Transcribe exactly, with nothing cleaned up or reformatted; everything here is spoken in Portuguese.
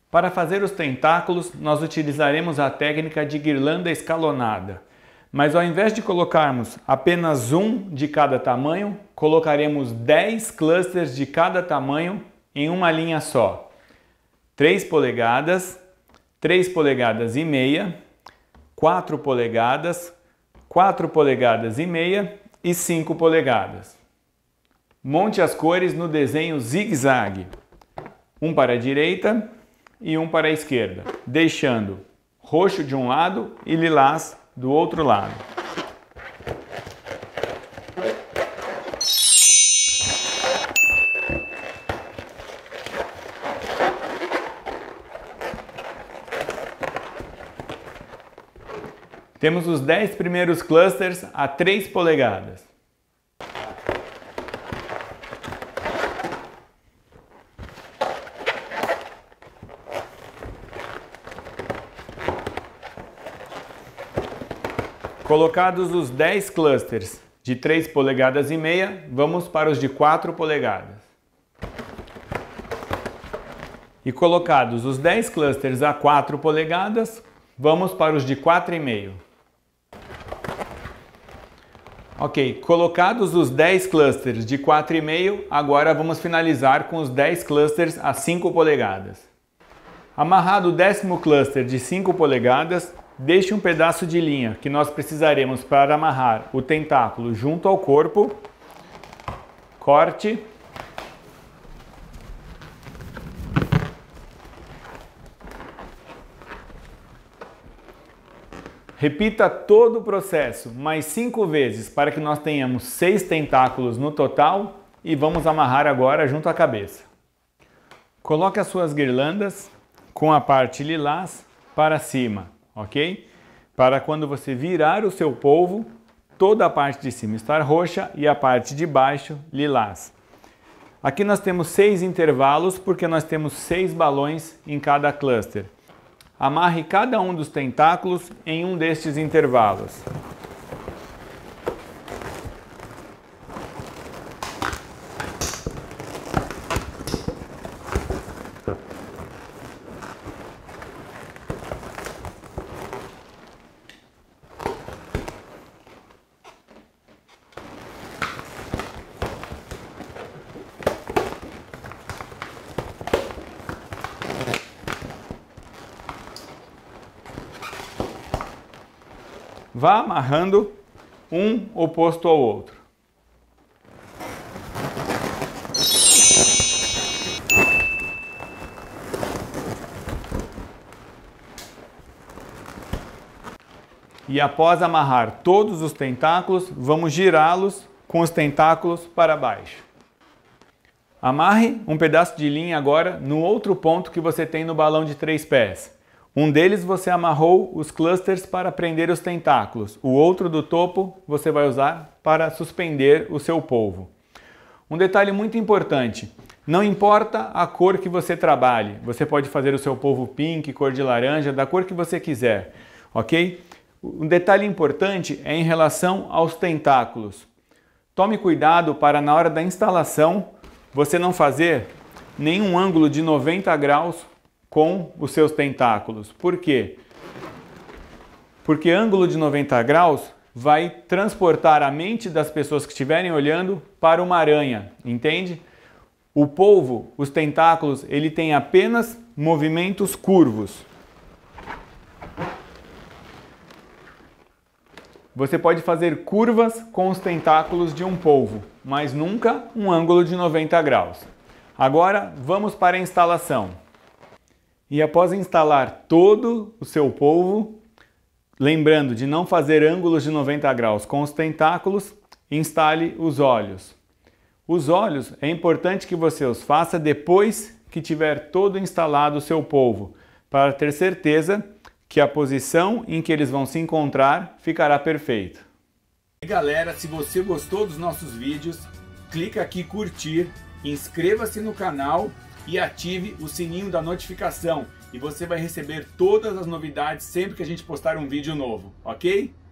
Para fazer os tentáculos, nós utilizaremos a técnica de guirlanda escalonada. Mas ao invés de colocarmos apenas um de cada tamanho, colocaremos dez clusters de cada tamanho em uma linha só. três polegadas, três polegadas e meia, quatro polegadas, quatro polegadas e meia e cinco polegadas. Monte as cores no desenho zigue-zague, um para a direita e um para a esquerda, deixando roxo de um lado e lilás do outro lado. Temos os dez primeiros clusters a três polegadas. Colocados os dez clusters de três polegadas e meia, vamos para os de quatro polegadas. E colocados os dez clusters a quatro polegadas, vamos para os de quatro e meio. Ok, colocados os dez clusters de quatro e meio, agora vamos finalizar com os dez clusters a cinco polegadas. Amarrado o décimo cluster de cinco polegadas, deixe um pedaço de linha que nós precisaremos para amarrar o tentáculo junto ao corpo. Corte. Repita todo o processo mais cinco vezes para que nós tenhamos seis tentáculos no total e vamos amarrar agora junto à cabeça. Coloque as suas guirlandas com a parte lilás para cima, ok? Para quando você virar o seu polvo, toda a parte de cima estar roxa e a parte de baixo lilás. Aqui nós temos seis intervalos porque nós temos seis balões em cada cluster. Amarre cada um dos tentáculos em um destes intervalos. Vá amarrando um oposto ao outro. E após amarrar todos os tentáculos, vamos girá-los com os tentáculos para baixo. Amarre um pedaço de linha agora no outro ponto que você tem no balão de três pés. Um deles você amarrou os clusters para prender os tentáculos. O outro do topo você vai usar para suspender o seu polvo. Um detalhe muito importante, não importa a cor que você trabalhe. Você pode fazer o seu polvo pink, cor de laranja, da cor que você quiser, ok? Um detalhe importante é em relação aos tentáculos. Tome cuidado para na hora da instalação você não fazer nenhum ângulo de noventa graus com os seus tentáculos. Por quê? Porque ângulo de noventa graus vai transportar a mente das pessoas que estiverem olhando para uma aranha, entende? O polvo, os tentáculos, ele tem apenas movimentos curvos. Você pode fazer curvas com os tentáculos de um polvo, mas nunca um ângulo de noventa graus. Agora vamos para a instalação. E após instalar todo o seu polvo, lembrando de não fazer ângulos de noventa graus com os tentáculos, instale os olhos. Os olhos é importante que você os faça depois que tiver todo instalado o seu polvo, para ter certeza que a posição em que eles vão se encontrar ficará perfeito. E galera, se você gostou dos nossos vídeos, clica aqui em curtir, inscreva-se no canal e ative o sininho da notificação e você vai receber todas as novidades sempre que a gente postar um vídeo novo, ok?